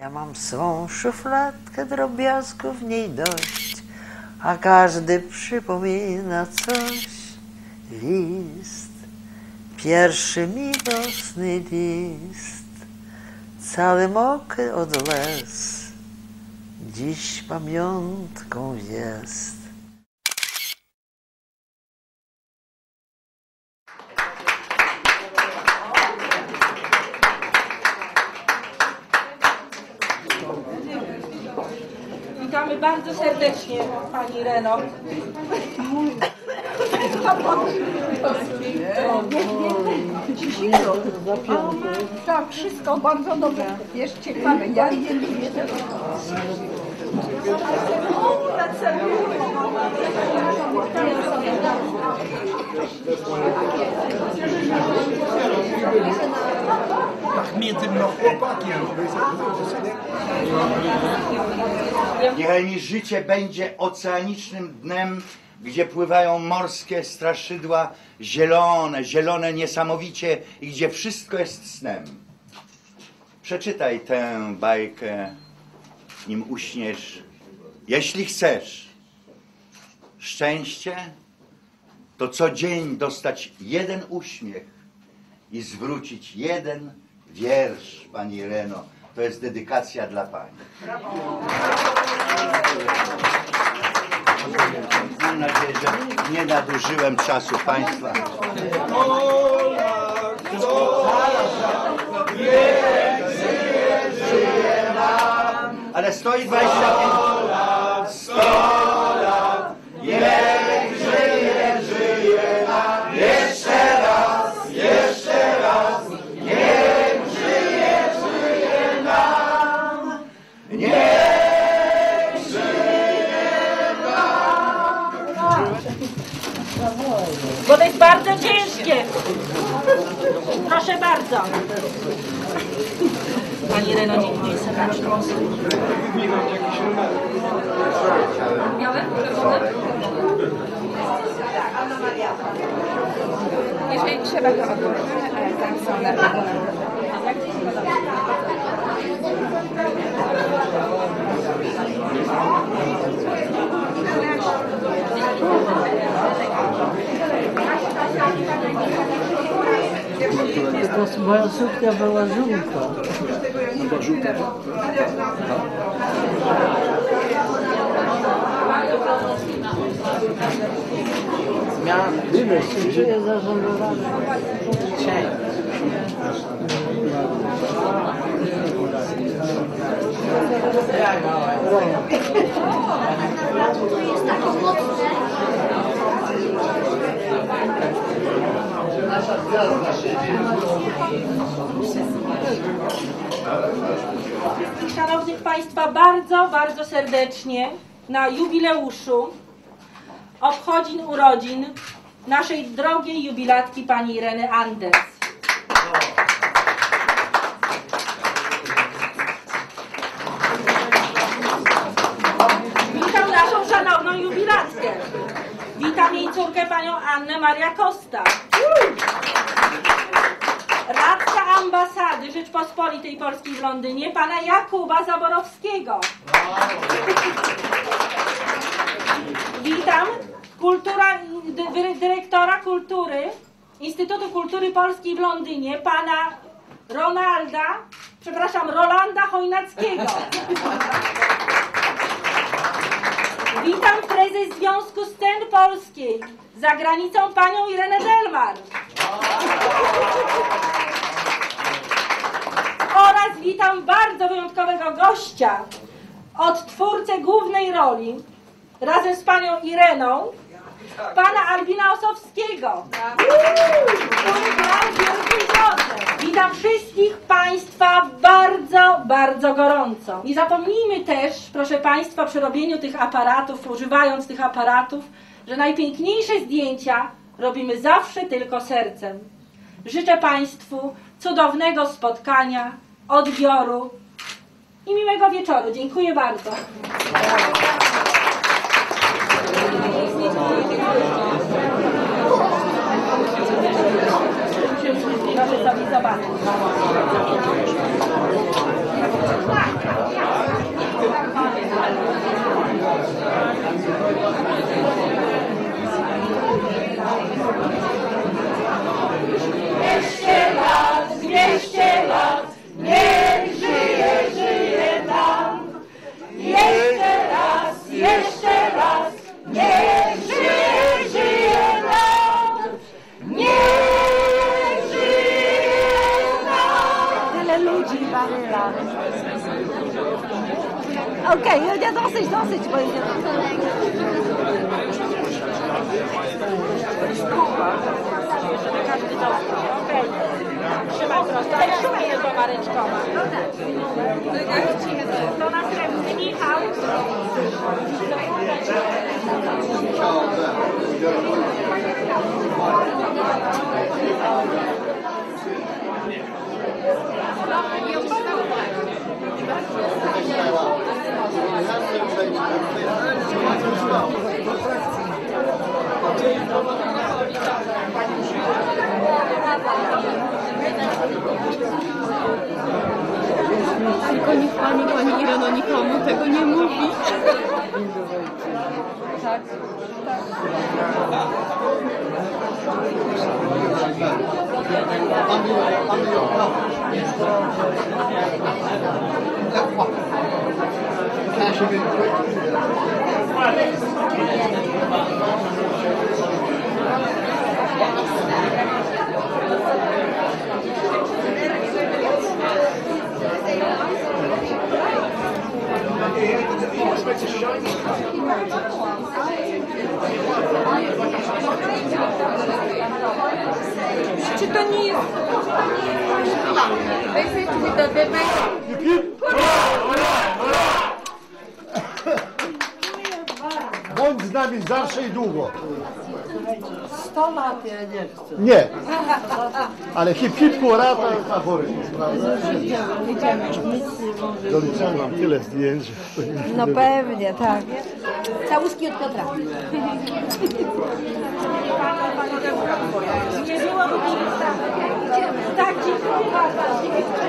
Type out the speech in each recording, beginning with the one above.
Ja mam swą szufladkę, drobiazgów w niej dość, a każdy przypomina coś. List, pierwszy miłosny list, cały mokry od łez, dziś pamiątką jest. Witamy bardzo serdecznie Pani Ireno. Tak, wszystko bardzo dobrze. Jest ciekawe. Ja jestem. Tak między mną chłopakiem. Niechaj mi życie będzie oceanicznym dnem, gdzie pływają morskie straszydła, zielone, zielone niesamowicie i gdzie wszystko jest snem. Przeczytaj tę bajkę, nim uśniesz, jeśli chcesz. Szczęście to co dzień dostać jeden uśmiech i zwrócić jeden wiersz, Pani Ireno. To jest dedykacja dla Pani. Mam nadzieję, że nie nadużyłem czasu Państwa. Ale stoi 25 lat. 100 lat. Niech żyje, żyje nam. Jeszcze raz, jeszcze raz. Niech żyje, żyje nam. Niech żyje nam. Bo to jest bardzo ciężkie. Proszę bardzo. Pani Ireno, dziękuję serdecznie. Białe? Czerwone? Jeżeli trzeba, to odłożymy, ale tam są na pewno. To moja suknia była żółta. Czuję zażenowane. To jest takie mocne. Szanownych Państwa, bardzo, bardzo serdecznie na jubileuszu obchodzin urodzin naszej drogiej jubilatki Pani Ireny Anders. Witam naszą szanowną jubilatkę. Witam jej córkę Panią Annę Maria Costa. Radca Ambasady Rzeczpospolitej Polskiej w Londynie, Pana Jakuba Zaborowskiego. Witam dyrektora kultury Instytutu Kultury Polskiej w Londynie, Pana Rolanda Chojnackiego. Witam prezes Związku Scen Polskiej za granicą Panią Irenę Delmar. Oraz witam bardzo wyjątkowego gościa, odtwórcę głównej roli, razem z Panią Ireną, Pana Albina Osowskiego, który grał wielkiej drodze. Witam wszystkich Państwa bardzo, bardzo gorąco. Nie zapomnijmy też, proszę Państwa, przy robieniu tych aparatów, używając tych aparatów, że najpiękniejsze zdjęcia robimy zawsze tylko sercem. Życzę Państwu cudownego spotkania, odbioru i miłego wieczoru. Dziękuję bardzo. Proszę sobie zobaczyć. Okej, nie dosyć, bo idzie Każdy dostał. Okej. Trzymaj prosto, ale trzymaj je dwoma ręczkoma. To następny Michał. Tylko niech pani Ireno nikomu tego nie mówi. Tak. Czy to nie jest... Bądź z nami zawsze i długo. 100 lat ja nie chcę. Nie. Ale hip hip hurra to jest aforyzm. Doliczałem wam tyle zdjęć. No pewnie, tak. Całuski od Piotra. Nie było tak, dziękuję bardzo.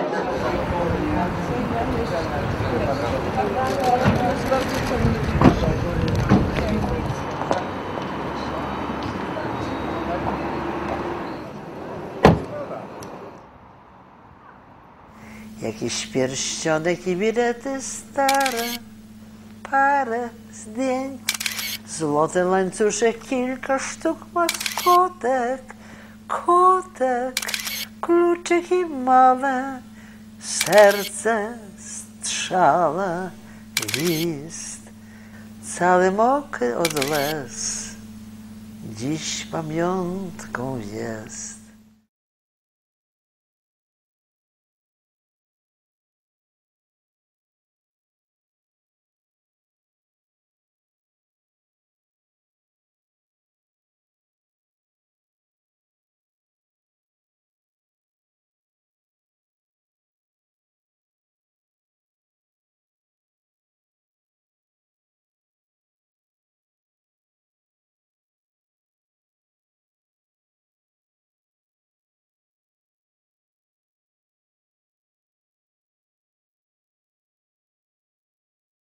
Jakiś pierścionek i bilety stare, parę zdjęć, złoty łańcuszek, kilka sztuk maskotek, kotek, kluczyki małe, serce strzała, list, cały mokry od łez, dziś pamiątką jest.